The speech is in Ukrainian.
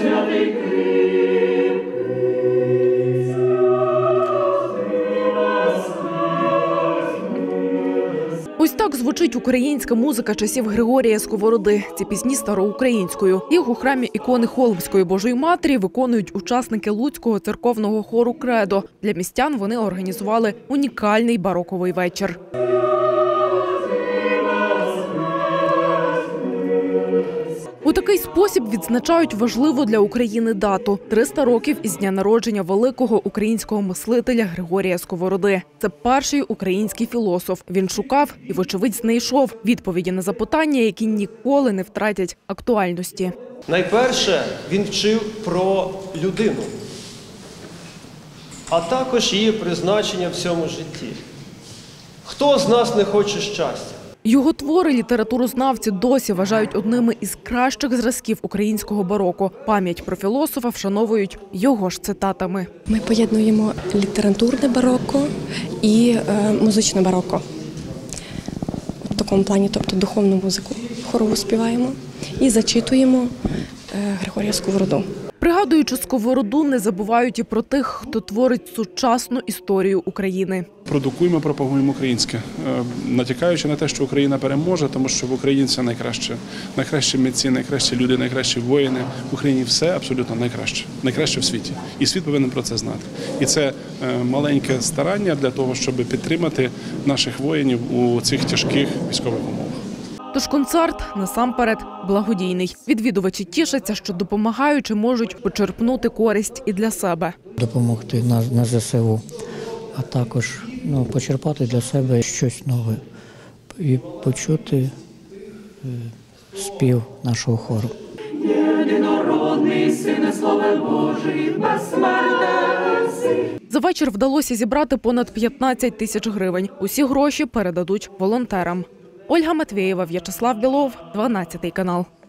Ось так звучить українська музика часів Григорія Сковороди. Ці пісні староукраїнською. Їх у храмі ікони Холмської Божої Матері виконують учасники Луцького церковного хору «Кредо». Для містян вони організували унікальний бароковий вечір. У такий спосіб відзначають важливу для України дату – 300 років із дня народження великого українського мислителя Григорія Сковороди. Це перший український філософ. Він шукав і, вочевидь, знайшов відповіді на запитання, які ніколи не втратять актуальності. Найперше, він вчив про людину, а також її призначення в цьому житті. Хто з нас не хоче щастя? Його твори літературознавці досі вважають одними із кращих зразків українського бароко. Пам'ять про філософа вшановують його ж цитатами. Ми поєднуємо літературне бароко і музичне бароко. В такому плані, тобто духовну музику хорову співаємо і зачитуємо Григорія Сковороду. Пригадуючи Сковороду, не забувають і про тих, хто творить сучасну історію України. Продукуємо, пропагуємо українське, натякаючи на те, що Україна переможе, тому що в Україні все найкраще. Найкращі митці, найкращі люди, найкращі воїни. В Україні все абсолютно найкраще. Найкраще в світі. І світ повинен про це знати. І це маленьке старання для того, щоб підтримати наших воїнів у цих тяжких військових умовах. Тож концерт насамперед благодійний. Відвідувачі тішаться, що допомагаючи можуть почерпнути користь і для себе. Допомогти на ЗСУ, а також почерпати для себе щось нове і почути спів нашого хору. Єдинородний Сине, Слове Божий, безсмертний. За вечір вдалося зібрати понад 15 тисяч гривень. Усі гроші передадуть волонтерам. Ольга Матвєєва, В'ячеслав Білов, 12 канал.